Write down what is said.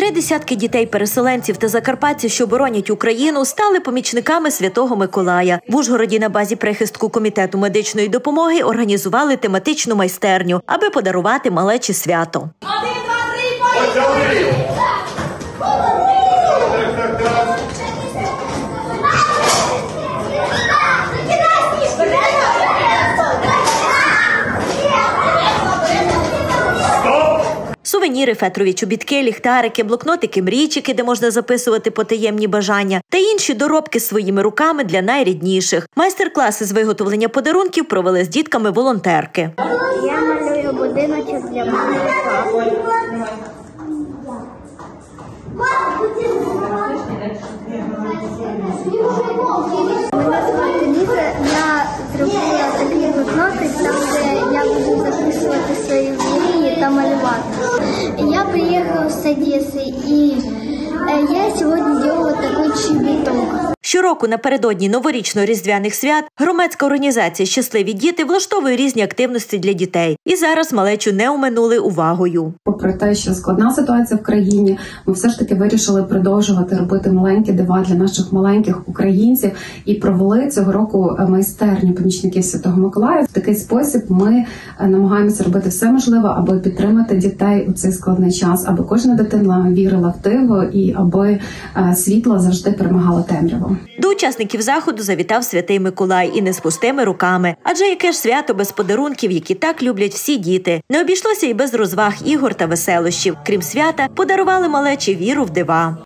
3 десятки дітей-переселенців та закарпатців, що боронять Україну, стали помічниками Святого Миколая. В Ужгороді на базі прихистку Комітету медичної допомоги організували тематичну майстерню, аби подарувати малечі свято. 1, 2, 3, Сувеніри, фетрові чобітки, ліхтарики, блокнотики, мрійчики, де можна записувати потаємні бажання, та інші доробки своїми руками для найрідніших. Майстер-класи з виготовлення подарунків провели з дітками волонтерки. Я малюю будиночок для мами і папи. Мене звати Ліза, я зробила такий блокнотик, там де я буду записувати свої мрії та малювати. Я приїхала з Одеси і я сьогодні зробила такий чобіток. Щороку напередодні новорічно-різдвяних свят громадська організація «Щасливі діти» влаштовує різні активності для дітей. І зараз малечу не оминули увагою. Попри те, що складна ситуація в країні, ми все ж таки вирішили продовжувати робити маленькі дива для наших маленьких українців і провели цього року майстерню помічників Святого Миколая. В такий спосіб ми намагаємося робити все можливе, аби підтримати дітей у цей складний час, аби кожна дитина вірила в диво і аби світло завжди перемагало темряву. До учасників заходу завітав Святий Миколай і не з пустими руками. Адже яке ж свято без подарунків, які так люблять всі діти. Не обійшлося і без розваг, ігор та веселощів. Крім свята, подарували малечі віру в дива.